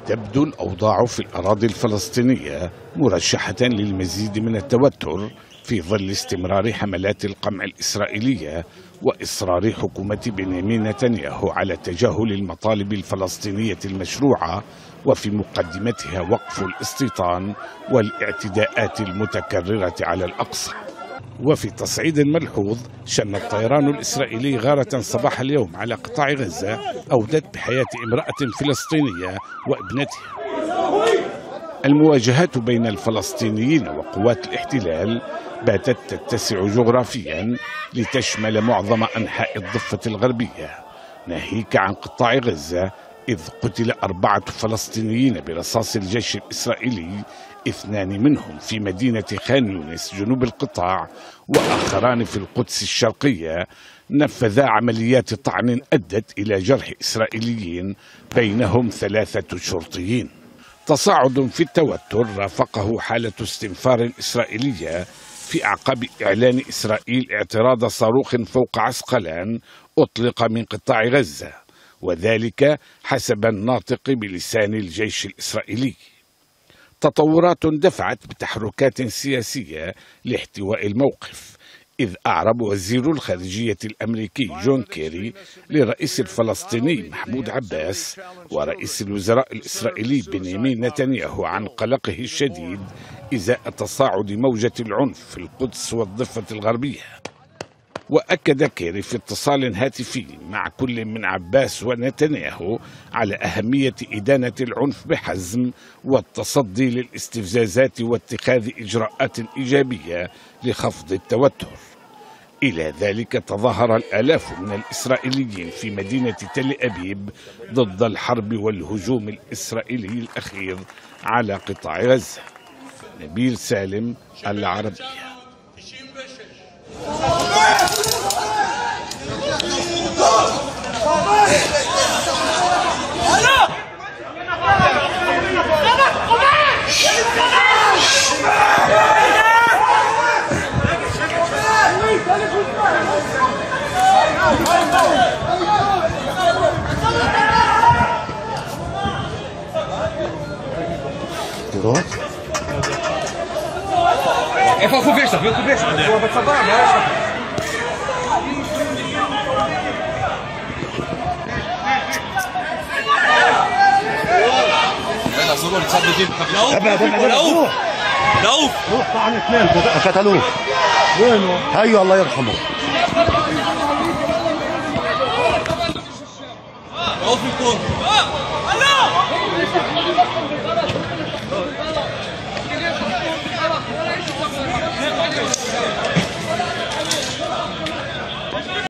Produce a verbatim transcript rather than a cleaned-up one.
تبدو الأوضاع في الأراضي الفلسطينية مرشحة للمزيد من التوتر في ظل استمرار حملات القمع الإسرائيلية وإصرار حكومة بنيامين نتنياهو على تجاهل المطالب الفلسطينية المشروعة، وفي مقدمتها وقف الاستيطان والاعتداءات المتكررة على الأقصى. وفي تصعيد ملحوظ، شن الطيران الإسرائيلي غارة صباح اليوم على قطاع غزة أودت بحياة امرأة فلسطينية وابنتها. المواجهات بين الفلسطينيين وقوات الاحتلال باتت تتسع جغرافيا لتشمل معظم أنحاء الضفة الغربية، ناهيك عن قطاع غزة، إذ قتل أربعة فلسطينيين برصاص الجيش الإسرائيلي، اثنان منهم في مدينة خان يونس جنوب القطاع وآخران في القدس الشرقية، نفذا عمليات طعن أدت إلى جرح إسرائيليين بينهم ثلاثة شرطيين. تصاعد في التوتر رافقه حالة استنفار إسرائيلية في أعقاب إعلان إسرائيل اعتراض صاروخ فوق عسقلان أطلق من قطاع غزة، وذلك حسب الناطق بلسان الجيش الإسرائيلي. تطورات دفعت بتحركات سياسية لاحتواء الموقف، إذ أعرب وزير الخارجية الأمريكي جون كيري للرئيس الفلسطيني محمود عباس ورئيس الوزراء الإسرائيلي بنيامين نتنياهو عن قلقه الشديد إزاء تصاعد موجة العنف في القدس والضفة الغربية. وأكد كيري في اتصال هاتفي مع كل من عباس ونتنياهو على أهمية إدانة العنف بحزم والتصدي للاستفزازات واتخاذ إجراءات إيجابية لخفض التوتر. إلى ذلك تظاهر الآلاف من الإسرائيليين في مدينة تل أبيب ضد الحرب والهجوم الإسرائيلي الأخير على قطاع غزة. نبيل سالم، العربية. איפה החובש? תביא חובש, הוא בצבא, מה יש לך? يلا صوروا اللي تصدوا فيه. لعوف لعوف لعوف روح طعن اثنين قتلوه. وينه؟ هيو الله يرحمه. لعوف الكون.